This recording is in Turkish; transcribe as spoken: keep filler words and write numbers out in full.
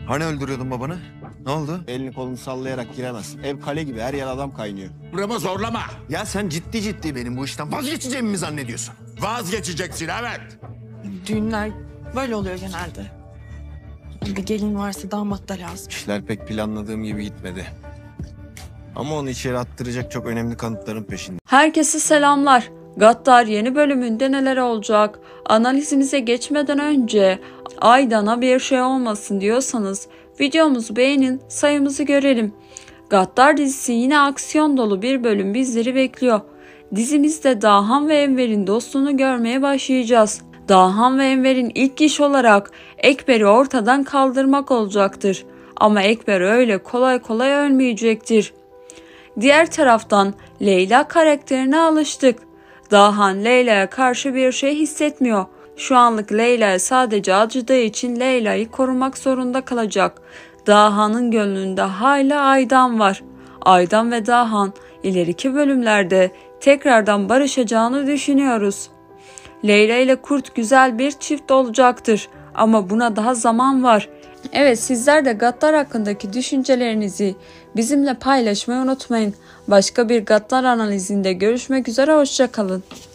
Hani öldürüyordun babanı? Ne oldu? Elini kolunu sallayarak giremez. Ev kale gibi, her yer adam kaynıyor. Buramı zorlama. Ya sen ciddi ciddi benim bu işten vazgeçeceğimi mi zannediyorsun? Vazgeçeceksin, evet. Düğünler böyle oluyor genelde. Bir gelin varsa damat da lazım. İşler pek planladığım gibi gitmedi. Ama onu içeri attıracak çok önemli kanıtların peşinde. Herkese selamlar. Gaddar yeni bölümünde neler olacak? Analizimize geçmeden önce Aydan'a bir şey olmasın diyorsanız videomuzu beğenin, sayımızı görelim. Gaddar dizisi yine aksiyon dolu bir bölüm bizleri bekliyor. Dizimizde Dahan ve Enver'in dostluğunu görmeye başlayacağız. Dahan ve Enver'in ilk iş olarak Ekber'i ortadan kaldırmak olacaktır. Ama Ekber öyle kolay kolay ölmeyecektir. Diğer taraftan Leyla karakterine alıştık. Dahan Leyla'ya karşı bir şey hissetmiyor. Şu anlık Leyla sadece acıdığı için Leyla'yı korumak zorunda kalacak. Dahan'ın gönlünde hala Aydan var. Aydan ve Dahan ileriki bölümlerde tekrardan barışacağını düşünüyoruz. Leyla ile Kurt güzel bir çift olacaktır ama buna daha zaman var. Evet, sizler de Gaddar hakkındaki düşüncelerinizi bizimle paylaşmayı unutmayın. Başka bir Gaddar analizinde görüşmek üzere, hoşça kalın.